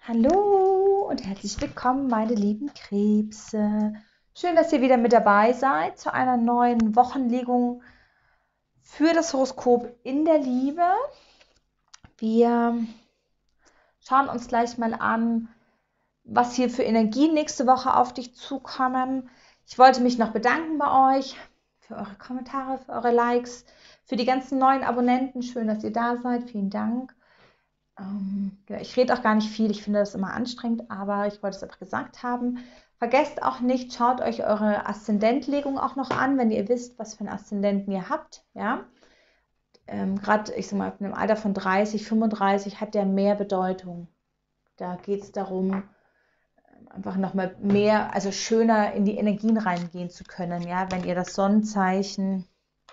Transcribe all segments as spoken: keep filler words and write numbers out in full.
Hallo und herzlich willkommen, meine lieben Krebse. Schön, dass ihr wieder mit dabei seid zu einer neuen Wochenlegung für das Horoskop in der Liebe. Wir schauen uns gleich mal an, was hier für Energien nächste Woche auf dich zukommen. Ich wollte mich noch bedanken bei euch für eure Kommentare, für eure Likes, für die ganzen neuen Abonnenten. Schön, dass ihr da seid. Vielen Dank. Ähm, ja, ich rede auch gar nicht viel, ich finde das immer anstrengend, aber ich wollte es einfach gesagt haben. Vergesst auch nicht, schaut euch eure Aszendentlegung auch noch an, wenn ihr wisst, was für einen Aszendenten ihr habt. Ja? Ähm, Gerade, ich sag mal, in einem Alter von dreißig, fünfunddreißig hat der mehr Bedeutung. Da geht es darum, einfach nochmal mehr, also schöner in die Energien reingehen zu können. Ja? Wenn ihr das Sonnenzeichen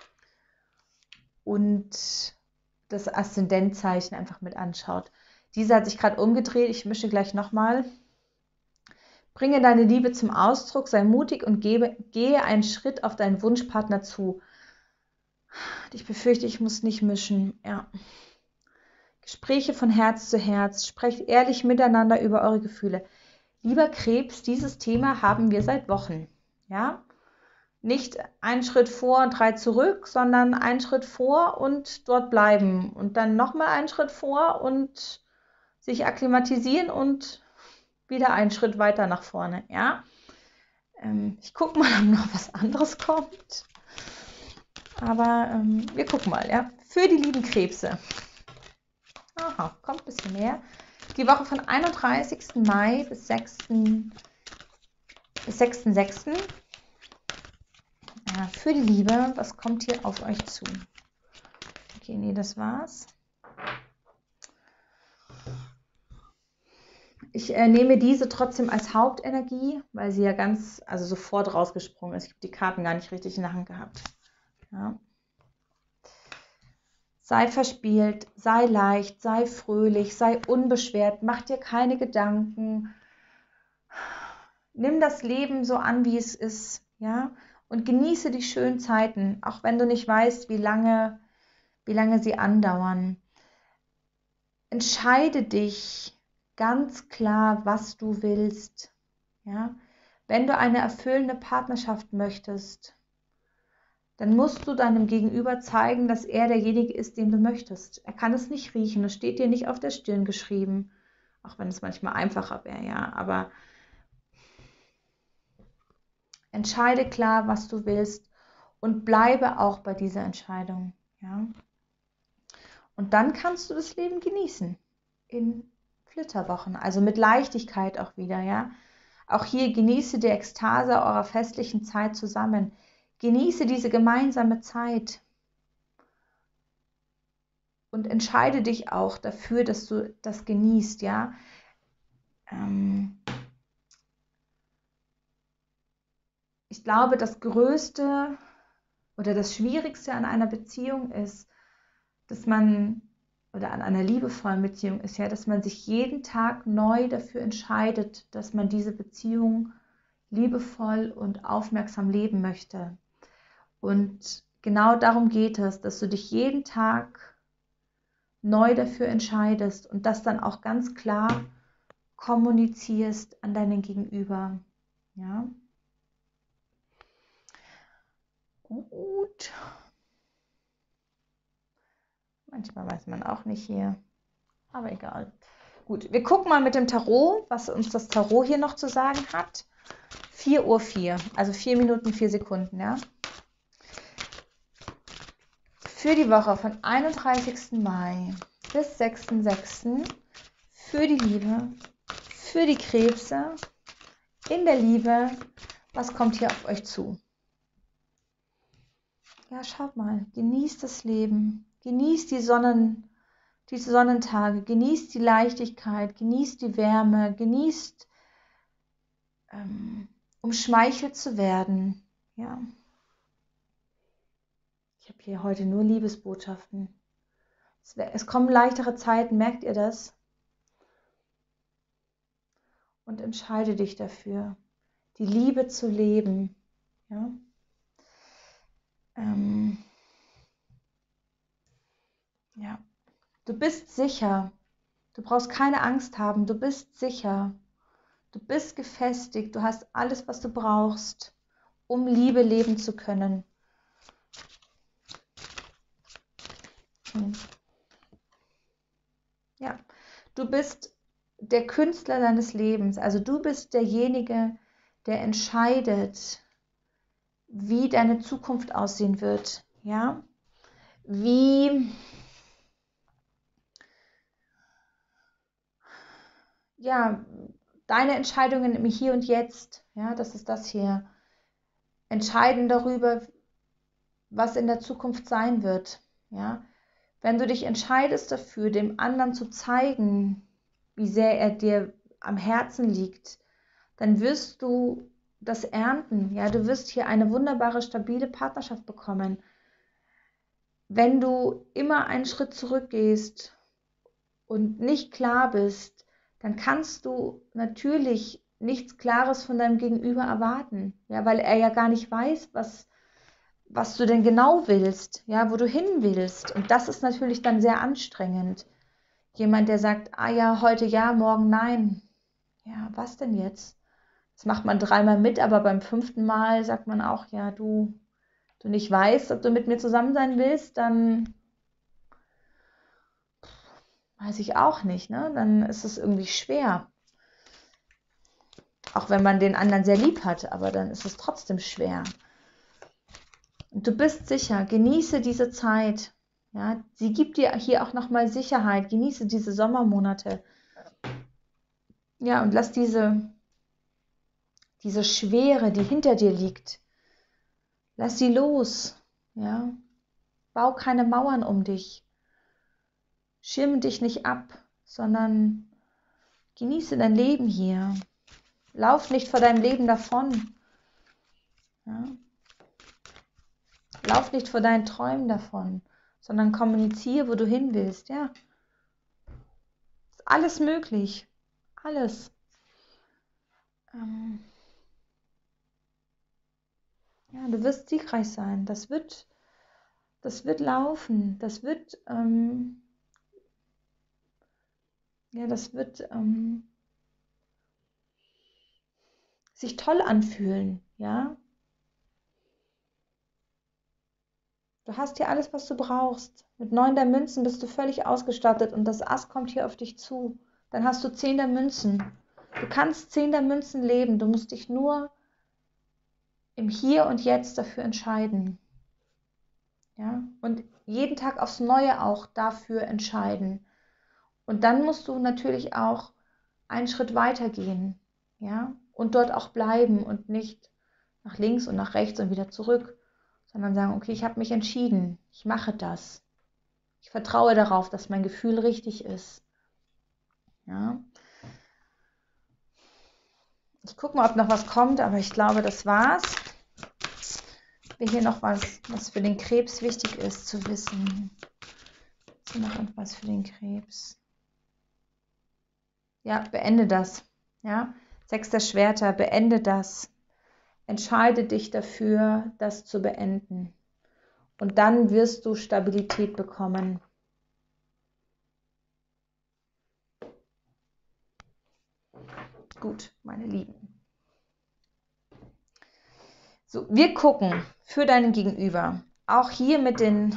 und das Aszendentzeichen einfach mit anschaut. Diese hat sich gerade umgedreht. Ich mische gleich nochmal. Bringe deine Liebe zum Ausdruck, sei mutig und gebe, gehe einen Schritt auf deinen Wunschpartner zu. Ich befürchte, ich muss nicht mischen. Ja. Gespräche von Herz zu Herz. Sprecht ehrlich miteinander über eure Gefühle. Lieber Krebs, dieses Thema haben wir seit Wochen. Ja. Nicht einen Schritt vor, drei zurück, sondern einen Schritt vor und dort bleiben. Und dann nochmal einen Schritt vor und sich akklimatisieren und wieder einen Schritt weiter nach vorne. Ja? Ähm, ich gucke mal, ob noch was anderes kommt. Aber ähm, wir gucken mal. Ja? Für die lieben Krebse. Aha, kommt ein bisschen mehr. Die Woche von einunddreißigsten Mai bis sechsten bis sechsten sechsten Ja, für die Liebe, was kommt hier auf euch zu? Okay, nee, das war's. Ich äh, nehme diese trotzdem als Hauptenergie, weil sie ja ganz, also sofort rausgesprungen ist. Ich habe die Karten gar nicht richtig in der Hand gehabt. Ja. Sei verspielt, sei leicht, sei fröhlich, sei unbeschwert, mach dir keine Gedanken. Nimm das Leben so an, wie es ist, ja, und genieße die schönen Zeiten, auch wenn du nicht weißt, wie lange, wie lange sie andauern. Entscheide dich ganz klar, was du willst, ja. Wenn du eine erfüllende Partnerschaft möchtest, dann musst du deinem Gegenüber zeigen, dass er derjenige ist, den du möchtest. Er kann es nicht riechen, es steht dir nicht auf der Stirn geschrieben, auch wenn es manchmal einfacher wäre, ja, aber entscheide klar, was du willst und bleibe auch bei dieser Entscheidung, ja. Und dann kannst du das Leben genießen in Flitterwochen, also mit Leichtigkeit auch wieder, ja. Auch hier genieße die Ekstase eurer festlichen Zeit zusammen. Genieße diese gemeinsame Zeit und entscheide dich auch dafür, dass du das genießt, ja. Ähm ich glaube, das Größte oder das Schwierigste an einer Beziehung ist, dass man, oder an einer liebevollen Beziehung ist ja, dass man sich jeden Tag neu dafür entscheidet, dass man diese Beziehung liebevoll und aufmerksam leben möchte. Und genau darum geht es, dass du dich jeden Tag neu dafür entscheidest und das dann auch ganz klar kommunizierst an deinen Gegenüber. Ja. Gut. Manchmal weiß man auch nicht hier, aber egal. Gut, wir gucken mal mit dem Tarot, was uns das Tarot hier noch zu sagen hat. vier Uhr vier, also vier Minuten, vier Sekunden, ja. Für die Woche von einunddreißigsten Mai bis sechsten sechsten für die Liebe, für die Krebse, in der Liebe, was kommt hier auf euch zu? Ja, schaut mal, genießt das Leben, genießt die Sonnen, die Sonnentage, genießt die Leichtigkeit, genießt die Wärme, genießt, ähm, umschmeichelt zu werden, ja. Ich habe hier heute nur Liebesbotschaften. Es, es kommen leichtere Zeiten, merkt ihr das? Und entscheide dich dafür, die Liebe zu leben. Ja? Ähm, ja. Du bist sicher. Du brauchst keine Angst haben, du bist sicher, du bist gefestigt, du hast alles, was du brauchst, um Liebe leben zu können. Hm. Ja, du bist der Künstler deines Lebens, also du bist derjenige, der entscheidet, wie deine Zukunft aussehen wird, ja, wie, ja, deine Entscheidungen im Hier und Jetzt, ja, das ist das hier, entscheiden darüber, was in der Zukunft sein wird, ja. Wenn du dich entscheidest dafür, dem anderen zu zeigen, wie sehr er dir am Herzen liegt, dann wirst du das ernten. Ja, du wirst hier eine wunderbare, stabile Partnerschaft bekommen. Wenn du immer einen Schritt zurückgehst und nicht klar bist, dann kannst du natürlich nichts Klares von deinem Gegenüber erwarten, ja, weil er ja gar nicht weiß, was was du denn genau willst, ja, wo du hin willst. Und das ist natürlich dann sehr anstrengend. Jemand, der sagt, ah ja, heute ja, morgen nein. Ja, was denn jetzt? Das macht man dreimal mit, aber beim fünften Mal sagt man auch, ja, du, du nicht weißt, ob du mit mir zusammen sein willst, dann weiß ich auch nicht, ne? Dann ist es irgendwie schwer. Auch wenn man den anderen sehr lieb hat, aber dann ist es trotzdem schwer. Und du bist sicher, genieße diese Zeit. Ja, sie gibt dir hier auch nochmal Sicherheit. Genieße diese Sommermonate. Ja, und lass diese, diese Schwere, die hinter dir liegt, lass sie los. Ja, bau keine Mauern um dich. Schirme dich nicht ab, sondern genieße dein Leben hier. Lauf nicht vor deinem Leben davon. Ja. Lauf nicht vor deinen Träumen davon, sondern kommuniziere, wo du hin willst. Ja, ist alles möglich. Alles. Ähm ja, du wirst siegreich sein. Das wird, das wird laufen. Das wird, ähm ja, das wird ähm sich toll anfühlen. Ja, du hast hier alles, was du brauchst. Mit neun der Münzen bist du völlig ausgestattet und das Ass kommt hier auf dich zu. Dann hast du zehn der Münzen. Du kannst zehn der Münzen leben. Du musst dich nur im Hier und Jetzt dafür entscheiden. Ja? Und jeden Tag aufs Neue auch dafür entscheiden. Und dann musst du natürlich auch einen Schritt weiter gehen. Ja? Und dort auch bleiben und nicht nach links und nach rechts und wieder zurück, sondern sagen, okay, ich habe mich entschieden, ich mache das. Ich vertraue darauf, dass mein Gefühl richtig ist. Ja? Ich gucke mal, ob noch was kommt, aber ich glaube, das war's. Wir hier noch was, was für den Krebs wichtig ist zu wissen. Ist hier noch etwas für den Krebs? Ja, beende das. Ja, Sechs der Schwerter, beende das. Entscheide dich dafür, das zu beenden. Und dann wirst du Stabilität bekommen. Gut, meine Lieben. So, wir gucken für deinen Gegenüber. Auch hier mit den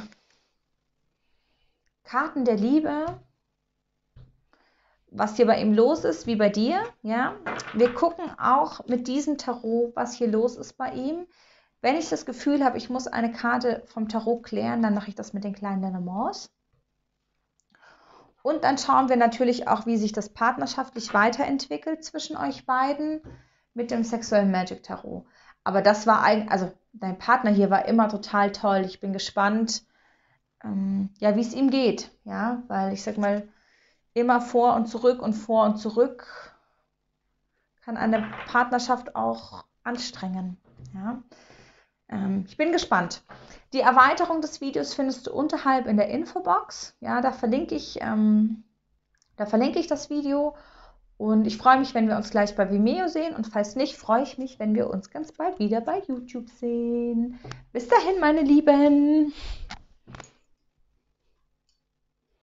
Karten der Liebe, was hier bei ihm los ist, wie bei dir. Ja, wir gucken auch mit diesem Tarot, was hier los ist bei ihm. Wenn ich das Gefühl habe, ich muss eine Karte vom Tarot klären, dann mache ich das mit den kleinen Lenormands. Und dann schauen wir natürlich auch, wie sich das partnerschaftlich weiterentwickelt zwischen euch beiden mit dem Sexual Magic Tarot. Aber das war eigentlich, also dein Partner hier war immer total toll. Ich bin gespannt, ähm, ja, wie es ihm geht. Ja, weil ich sag mal, immer vor und zurück und vor und zurück kann eine Partnerschaft auch anstrengen. Ja. Ähm, ich bin gespannt. Die Erweiterung des Videos findest du unterhalb in der Infobox. Ja, da verlinke ich, ähm, da verlinke ich das Video. Und ich freue mich, wenn wir uns gleich bei Vimeo sehen. Und falls nicht, freue ich mich, wenn wir uns ganz bald wieder bei YouTube sehen. Bis dahin, meine Lieben.